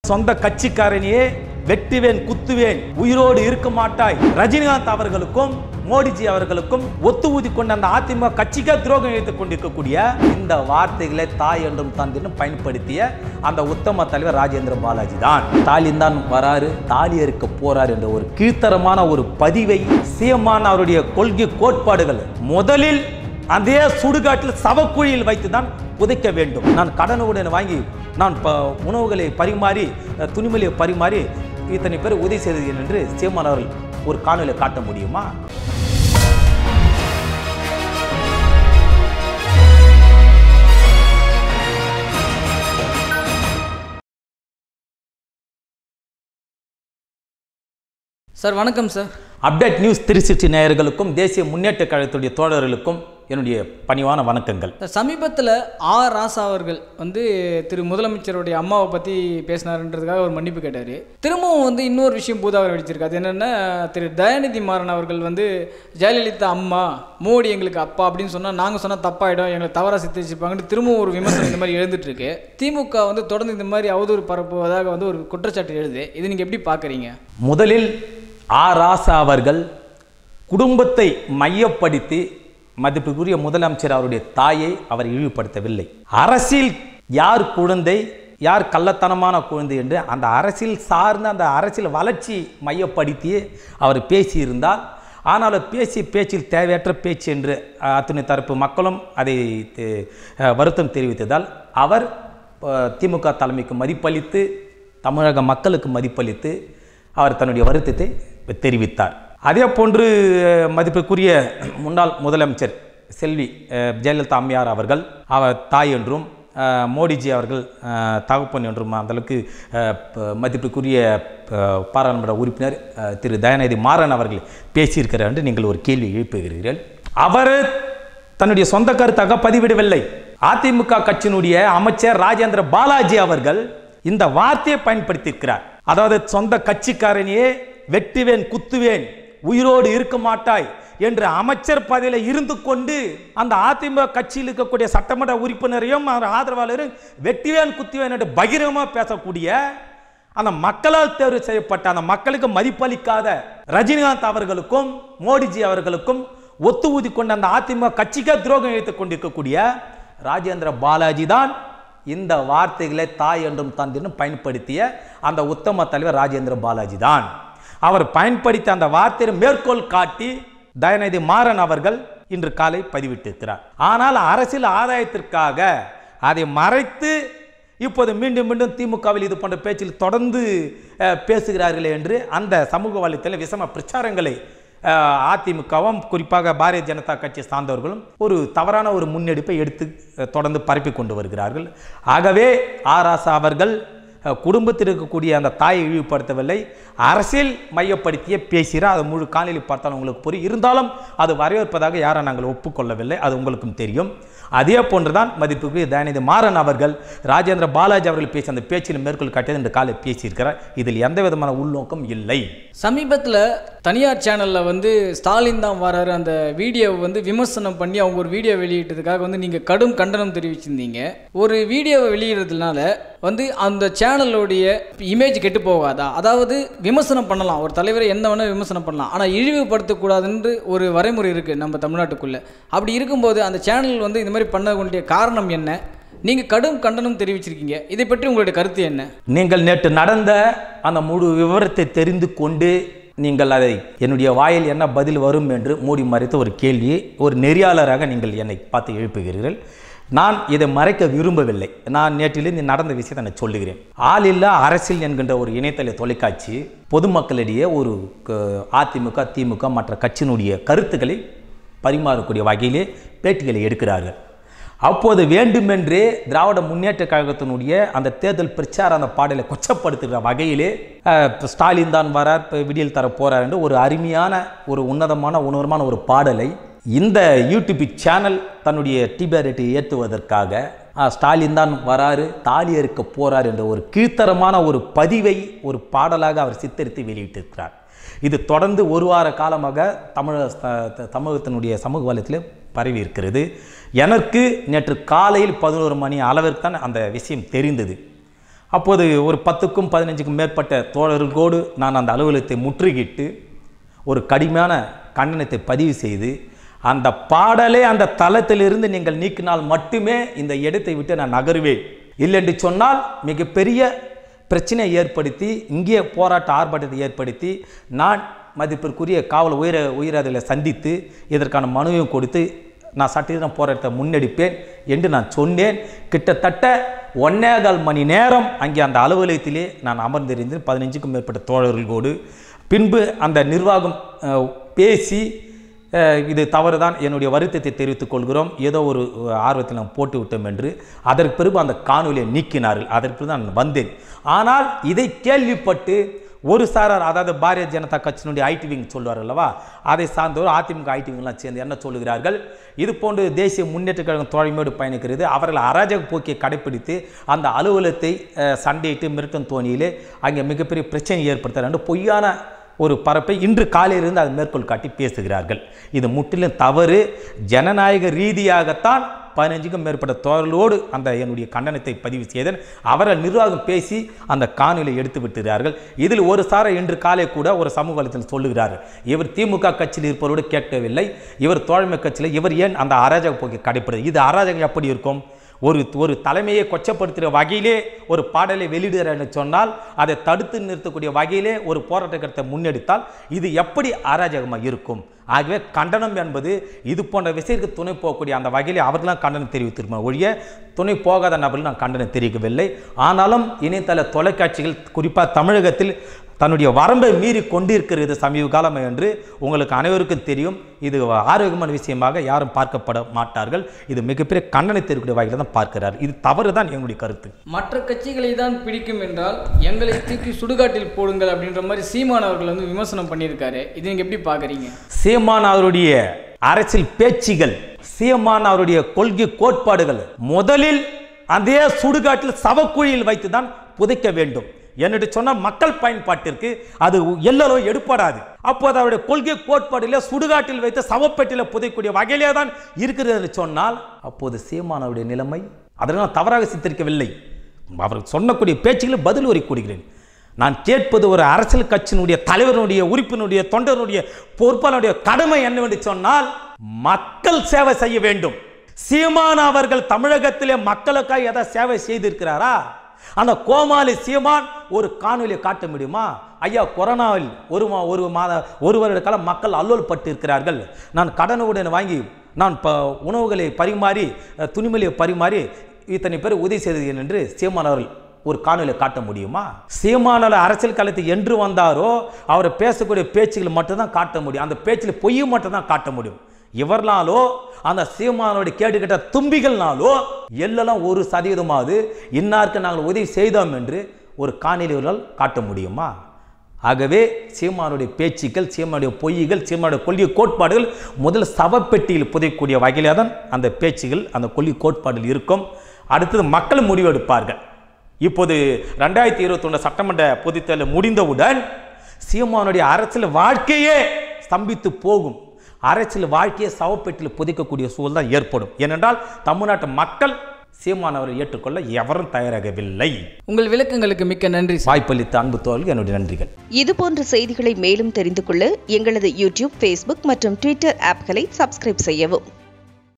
சொந்த கட்சிக்காரனையே வெட்டுவேன் குத்துவேன் உயிரோடு இருக்க மாட்டாய். ரஜினிகாந்த் அவர்களுக்கும் மோடிஜி அவர்களுக்கும் ஒத்து ஊதி கொண்ட அந்த அதிமுக கட்சிக்கே துரோகம் இழைத்துக் கொண்டிருக்கக்கூடிய இந்த வார்த்தைகளை தாய் என்றும் தந்தையும் பயன்படுத்திய அந்த உத்தம தலைவர் ராஜேந்திர பாலாஜி தான். ஸ்டாலின் தான் வராரு, தாலி அறுக்க போறாரு என்ற ஒரு கீழ்த்தரமான ஒரு பதிவை சீமான் அவருடைய கொள்கை கோட்பாடுகள் முதலில் அதே சுடுகாட்டில் சவக்குழியில் வைத்துதான் புதைக்க வேண்டும். நான் கடனுடன் வாங்கி நான் உணவுகளை பரிமாறி துணிமொழியை பரிமாறி இத்தனை பேர் உதவி செய்தீர்கள் என்று சீமான் அவர்கள் ஒரு காணொலியை காட்ட முடியுமா? சார் வணக்கம் சார். அப்டேட் நியூஸ் 360 நேயர்களுக்கும் தேசிய முன்னேற்ற கழகத்துடைய தோழர்களுக்கும் என்னுடைய பணிவான வணக்கங்கள். சமீபத்தில் ஆர் ராசா அவர்கள் திரு முதலமைச்சருடைய அம்மாவை பற்றி பேசினாருன்றதுக்காக ஒரு மன்னிப்பு கேட்டார். திரும்பவும் இன்னொரு விஷயம் பூதாகரம் வெடிச்சிருக்கு. அது என்னென்னா, திரு தயாநிதி மாறன் அவர்கள் ஜெயலலிதா அம்மா, மோடி எங்களுக்கு அப்பா அப்படின்னு சொன்னால் நாங்கள் சொன்னால் தப்பாயிடும், எங்களை தவறாக சித்தரிச்சிருப்பாங்கன்னு திரும்பவும் ஒரு விமர்சனம் இந்த மாதிரி எழுந்துட்டு இருக்கு. திமுக தொடர்ந்து இந்த மாதிரி அவதூறு பரப்புவதாக ஒரு குற்றச்சாட்டு எழுது. இது நீங்கள் எப்படி பார்க்குறீங்க? முதலில் ஆர் ராசா அவர்கள் குடும்பத்தை மையப்படுத்தி மதிப்புக்குரிய முதலமைச்சர் அவருடைய தாயை அவர் இழிவுபடுத்தவில்லை. அரசியல் யார் குழந்தை, யார் கள்ளத்தனமான குழந்தை என்று அந்த அரசியல் சார்ந்த அந்த அரசியல் வளர்ச்சி மையப்படுத்தி அவர் பேசியிருந்தால், ஆனாலும் பேச்சில் தேவையற்ற பேச்சு என்று அத்துணை தரப்பு மக்களும் அதை வருத்தம் தெரிவித்ததால் அவர் திமுக தலைமைக்கு மதிப்பளித்து தமிழக மக்களுக்கு மதிப்பளித்து அவர் தன்னுடைய வருத்தத்தை தெரிவித்தார். அதே போன்று மதிப்புக்குரிய முன்னாள் முதலமைச்சர் செல்வி ஜெயலலிதா அம்மையார் அவர்கள் அவர் தாய் என்றும் மோடிஜி அவர்கள் தகப்பன் என்றும் அந்தளவுக்கு மதிப்புக்குரிய பாராளுமன்ற உறுப்பினர் திரு தயாநிதி மாறன் அவர்கள் பேசியிருக்கிறார் என்று நீங்கள் ஒரு கேள்வி எழுப்புகிறீர்கள். அவர் தன்னுடைய சொந்த கருத்தாக பதிவிடவில்லை. அதிமுக கட்சியினுடைய அமைச்சர் ராஜேந்திர பாலாஜி அவர்கள் இந்த வார்த்தையை பயன்படுத்தியிருக்கிறார். அதாவது சொந்த கட்சிக்காரனையே வெட்டுவேன் குத்துவேன் உயிரோடு இருக்க மாட்டாய் என்று அமைச்சர் பதவியில் இருந்து கொண்டு அந்த அதிமுக கட்சியில் இருக்கக்கூடிய சட்டமன்ற உறுப்பினரையும் ஆதரவாளரும் வெட்டுவேன் குத்துவேன் என்று பகிரங்கமாக பேசக்கூடிய அந்த மக்களால் தேர்வு செய்யப்பட்ட அந்த மக்களுக்கு மதிப்பளிக்காத ரஜினிகாந்த் அவர்களுக்கும் மோடிஜி அவர்களுக்கும் ஒத்து ஊதி கொண்ட அந்த அதிமுக கட்சிக்கே துரோகம் இழைத்துக் கொண்டிருக்கக்கூடிய ராஜேந்திர பாலாஜி தான் இந்த வார்த்தைகளை தாய் என்றும் தந்தையும் பயன்படுத்திய அந்த உத்தம தலைவர் ராஜேந்திர பாலாஜி தான். அவர் பயன்படுத்திய அந்த வார்த்தையை மேற்கோள் காட்டி தயாநிதி மாறன் அவர்கள் இன்று காலை பதிவிட்டிருக்கிறார். ஆனால் அரசியல் ஆதாயத்திற்காக அதை மறைத்து இப்போது மீண்டும் மீண்டும் திமுகவில் இது போன்ற பேச்சில் தொடர்ந்து பேசுகிறார்களே என்று அந்த சமூக வலைத்தள விஷம பிரச்சாரங்களை அதிமுகவும் குறிப்பாக பாரதிய ஜனதா கட்சி சார்ந்தவர்களும் ஒரு தவறான ஒரு முன்னெடுப்பை எடுத்து தொடர்ந்து பரப்பி கொண்டு வருகிறார்கள். ஆகவே ஆர் ராசா அவர்கள் குடும்பத்தில் இருக்கக்கூடிய அந்த தாயை இழிவுபடுத்தவில்லை, அரசியல் மையப்படுத்திய பேசுகிறார். அது முழு காணொலி பார்த்தாலும் உங்களுக்கு புரியும். இருந்தாலும் அது வரவேற்பதாக யாரை நாங்கள் ஒப்புக்கொள்ளவில்லை, அது உங்களுக்கும் தெரியும். அதே போன்றுதான் மதிப்புக்குரிய தயாநிதி மாறன் அவர்கள் ராஜேந்திர பாலாஜி அவர்கள் பேசி அந்த பேச்சில் மேற்கோள் காட்டியது என்று காலை பேசியிருக்கிறார். இதில் எந்த விதமான உள்நோக்கம் இல்லை. சமீபத்தில் தனியார் சேனலில் ஸ்டாலின் தான் வராரு அந்த வீடியோவை விமர்சனம் பண்ணி அவங்க ஒரு வீடியோ வெளியிட்டதுக்காக நீங்கள் கடும் கண்டனம் தெரிவிச்சிருந்தீங்க. ஒரு வீடியோவை வெளியிடுறதுனால அந்த சேனலுடைய இமேஜ் கெட்டு போகாதா? அதாவது விமர்சனம் பண்ணலாம், ஒரு தலைவரை என்ன வேணால் விமர்சனம் பண்ணலாம், ஆனால் இழிவுபடுத்தக்கூடாதுன்னு ஒரு வரைமுறை இருக்குது நம்ம தமிழ்நாட்டுக்குள்ளே. அப்படி இருக்கும்போது அந்த சேனல் இந்த மாதிரி பண்ண வேண்டிய காரணம் என்ன? நீங்கள் கடும் கண்டனம் தெரிவிச்சிருக்கீங்க, இதை பற்றி உங்களுடைய கருத்து என்ன? நீங்கள் நேற்று நடந்த அந்த முழு விவரத்தை தெரிந்து கொண்டு நீங்கள் அதை என்னுடைய வாயில் என்ன பதில் வரும் என்று மூடி மறைத்த ஒரு கேள்வியை ஒரு நெறியாளராக நீங்கள் என்னை பார்த்து எழுப்புகிறீர்கள். நான் இதை மறைக்க விரும்பவில்லை. நான் நேற்றிலிருந்து நடந்த விஷயத்தை நான் சொல்லுகிறேன். ஆளில்லா அரசியல் என்கின்ற ஒரு இணையதள தொலைக்காட்சி பொதுமக்களிடையே ஒரு அதிமுக திமுக மற்ற கட்சியினுடைய கருத்துக்களை பரிமாறக்கூடிய வகையிலே பேட்டிகளை எடுக்கிறார்கள். அப்போது வேண்டுமென்றே திராவிட முன்னேற்ற கழகத்தினுடைய அந்த தேர்தல் பிரச்சார அந்த பாடலை கொச்சப்படுத்துகிற வகையிலே ஸ்டாலின் தான் வரார், விடியல் தர போறார் என்று ஒரு அருமையான ஒரு உன்னதமான ஒரு பாடலை இந்த யூடியூப் சேனல் தன்னுடைய டிஆர்பி ஏற்றுவதற்காக ஸ்டாலின் தான் வராரு, தாலி அறுக்க போறார் என்ற ஒரு கீழ்த்தரமான ஒரு பதிவை ஒரு பாடலாக அவர் சித்தரித்து வெளியிட்டிருக்கிறார். இது தொடர்ந்து ஒரு வார காலமாக தமிழகத்தினுடைய சமூக வலைத்தில் பரவி இருக்கிறது. எனக்கு நேற்று காலையில் 11 மணி அளவிற்கு தான் அந்த விஷயம் தெரிந்தது. அப்போது ஒரு 10க்கும் 15க்கும் மேற்பட்ட தோழர்களோடு நான் அந்த அலுவலகத்தை முற்றுகிட்டு ஒரு கடுமையான கண்டனத்தை பதிவு செய்து அந்த பாடலை அந்த தளத்திலிருந்து நீங்கள் நீக்கினால் மட்டுமே இந்த இடத்தை விட்டு நான் நகருவேன், இல்லை என்று சொன்னால் மிகப்பெரிய பிரச்சனையை ஏற்படுத்தி இங்கே போராட்ட ஆர்ப்பாட்டத்தை ஏற்படுத்தி நான் மதிப்பிற்குரிய காவல் உயரதிகளை சந்தித்து இதற்கான மனுவையும் கொடுத்து நான் சட்டத்தின் போராட்டத்தை முன்னெடுப்பேன் என்று நான் சொன்னேன். கிட்டத்தட்ட 1.25 மணி நேரம் அங்கே அந்த அலுவலகத்திலே நான் அமர்ந்திருந்தேன் 15க்கும் மேற்பட்ட தோழர்களோடு. பின்பு அந்த நிர்வாகம் பேசி இது தவறுதான், என்னுடைய வருத்தத்தை தெரிவித்துக் கொள்கிறோம், ஏதோ ஒரு ஆர்வத்தில் நாம் போட்டு விட்டோம் என்று அதற்கு பிறகு அந்த காணொலியை நீக்கினார்கள். அதற்கு நான் வந்தேன். ஆனால் இதை கேள்விப்பட்டு ஒரு சாரார், அதாவது பாரதிய ஜனதா கட்சியினுடைய ஐடி விங் சொல்வார் அல்லவா, அதை சார்ந்தவர் அதிமுக ஐடி விங்லாம் சேர்ந்து என்ன சொல்லுகிறார்கள், இது போன்று தேசிய முன்னேற்ற கழகம் தோழமையோடு பயணிக்கிறது, அவர்கள் அராஜக போக்கியை கடைப்பிடித்து அந்த அலுவலகத்தை சண்டையிட்டு மிரட்டும் தோணியிலே அங்கே மிகப்பெரிய பிரச்சனை ஏற்படுத்துகிறார் என்று பொய்யான ஒரு பரப்பை இன்று காலையிலிருந்து அதை மேற்கோள் காட்டி பேசுகிறார்கள். இது முற்றிலும் தவறு. ஜனநாயக ரீதியாகத்தான் 15க்கும் மேற்பட்ட தோழர்களோடு அந்த என்னுடைய கண்டனத்தை பதிவு செய்தேன். அவர்கள் நிர்வாகம் பேசி அந்த காணொலியை எடுத்து விட்டுகிறார்கள். இதில் ஒரு சார இன்று காலை கூட ஒரு சமூக வலைத்தளத்தில் சொல்லுகிறார்கள், இவர் திமுக கட்சியில் இருப்பவரோடு கேட்கவில்லை, இவர் தோழமை கட்சியில், இவர் ஏன் அந்த அராஜக போக்கை கடைப்பிடிது? இது அராஜகம் எப்படி இருக்கும்? ஒரு தலைமையை கொச்சப்படுத்துகிற வகையிலே ஒரு பாடலை வெளியிடுகிறார் என்று சொன்னால் அதை தடுத்து நிறுத்தக்கூடிய வகையிலே ஒரு போராட்ட கருத்தை முன்னெடுத்தால் இது எப்படி அராஜகமாக இருக்கும்? ஆகவே கண்டனம் என்பது இது போன்ற விஷயத்துக்கு துணை போகக்கூடிய அந்த வகையிலே அவர்களாம் கண்டனம் தெரிவித்திருக்கணும் ஒழிய துணை போகாத நபர்கள் நான் கண்டனம் தெரிவிக்கவில்லை. ஆனாலும் இணையதள தொலைக்காட்சிகள் குறிப்பாக தமிழகத்தில் தன்னுடைய வரம்பை மீறி கொண்டிருக்கிறது சமீப காலம் என்று உங்களுக்கு அனைவருக்கும் தெரியும். இது ஆரோக்கியமான விஷயமாக யாரும் பார்க்கப்பட மாட்டார்கள். இது மிகப்பெரிய கண்டனம் தெரிவிக்கிற வகையில் தான் பார்க்கிறார். இது தவறு தான் என்னுடைய கருத்து. மற்ற கட்சிகளை தான் பிடிக்கும் என்றால் எங்களை தூக்கி சுடுகாட்டில் போடுங்கள் அப்படின்ற மாதிரி சீமான் அவர்கள் வந்து விமர்சனம் பண்ணியிருக்காரு. இது நீங்க எப்படி பார்க்குறீங்க? சீமான் அவருடைய அரசியல் பேச்சுகள், சீமான் அவருடைய கொள்கை கோட்பாடுகள் முதலில் அதே சுடுகாட்டில் சவக்குழியில் வைத்து தான் புதைக்க வேண்டும் என்று சொன்னால் மக்கள் பயன்பாட்டிற்கு அது எல்லோ எடுப்படாது. அப்போது அவருடைய கொள்கை கோட்பாட்டில் சுடுகாட்டில் வைத்து சவப்பெட்டியில் புதைக்கூடிய வகையிலே தான் இருக்கிறது என்று சொன்னால் அப்போது சீமான் அவருடைய நிலைமை அதனால் தவறாக சித்தரிக்கவில்லை. அவர் சொன்னக்கூடிய பேச்சுகளை பதில் கூறுகிறேன். நான் கேட்பது ஒரு அரசியல் கட்சியினுடைய தலைவருடைய, உறுப்பினுடைய, தொண்டருடைய, பொறுப்பாளருடைய கடமை என்னவென்று சொன்னால் மக்கள் சேவை செய்ய வேண்டும். சீமான் அவர்கள் தமிழகத்திலே மக்களுக்காக ஏதாவது சேவை செய்திருக்கிறாரா? அந்த கோமாளி சீமான் ஒரு காணொலியை காட்ட முடியுமா? ஐயா, கொரோனாவில் ஒரு வருட காலம் மக்கள் அல்லோல் பட்டு இருக்கிறார்கள், நான் கடனுடன் வாங்கி நான் உணவுகளை பரிமாறி துணிமொழியை பரிமாறி இத்தனை பேர் உதவி செய்தேன் என்று சீமான் அவர்கள் ஒரு காணொலியை காட்ட முடியுமா? சீமான் அரசியல் களத்தில் என்று வந்தாரோ அவர் பேசக்கூடிய பேச்சுகள் மட்டும்தான் காட்ட முடியும். அந்த பேச்சில் பொய் மட்டும்தான் காட்ட முடியும். இவர்னாலோ அந்த சீமானோட கேட்டுக்கிட்ட தும்பிகள்னாலோ எல்லாம் 1% இன்னாருக்கு நாங்கள் உதவி செய்தோம் என்று ஒரு காணொலியால் காட்ட முடியுமா? ஆகவே சீமானுடைய பேச்சுக்கள், சீமானுடைய பொய்கள், சீமானுடைய கொள்கை கோட்பாடுகள் முதல் சவப்பெட்டியில் புதைக்கூடிய வகையிலே தான் அந்த பேச்சுகள், அந்த கொள்கை கோட்பாடுகள் இருக்கும். அடுத்தது மக்கள் முடிவெடுப்பார்கள். இப்போது 2021 சட்டமன்ற பொதுத்தேர்தல் முடிந்தவுடன் சீமானுடைய அரசியல் வாழ்க்கையே ஸ்தம்பித்து போகும். அரசியல் வாழ்க்கையை சவப்பெட்டியில் புதைக்கக்கூடிய சூழல் தான் ஏற்படும். ஏனென்றால் தமிழ்நாட்டு மக்கள் சீமான் அவரை ஏற்றுக்கொள்ள எவரும் தயாராகவில்லை. உங்கள் விளக்கங்களுக்கு மிக்க நன்றி. வாய்ப்பளித்த அன்பு தோழர்களுக்கு என்னுடைய நன்றிகள். இதுபோன்ற செய்திகளை மேலும் தெரிந்து கொள்ள எங்களது யூடியூப், ஃபேஸ்புக் மற்றும் ட்விட்டர் ஆப்களை சப்ஸ்கிரைப் செய்யவும்.